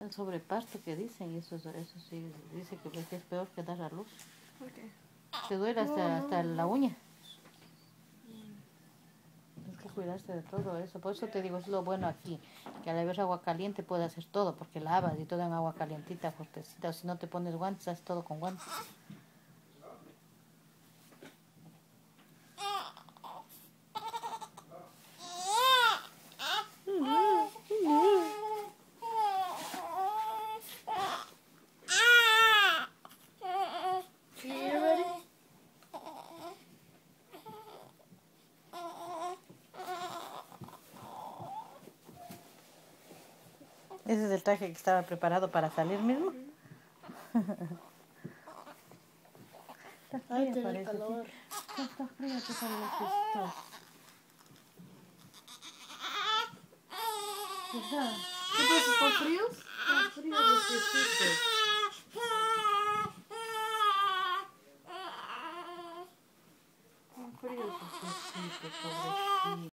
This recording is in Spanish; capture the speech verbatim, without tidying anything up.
el sobrepasto que dicen, y eso, eso sí, dice que pues, es peor que dar a luz. ¿Por qué? Te duele hasta, No, no, hasta no. la uña. Tienes que cuidarse de todo eso. Por eso te digo, es lo bueno aquí, que al haber agua caliente puedes hacer todo, porque lavas y todo en agua calientita, fuertecita. O si no te pones guantes, haces todo con guantes. You ready? Ese es el traje que estaba preparado para salir mismo. Está Ay, frío, tiene parece. calor. Sí. Está frío, te parece. Hija, ¿Qué pasa? ¿Están fríos? están fríos los piecitos. Están fríos los piecitos, pobrecito.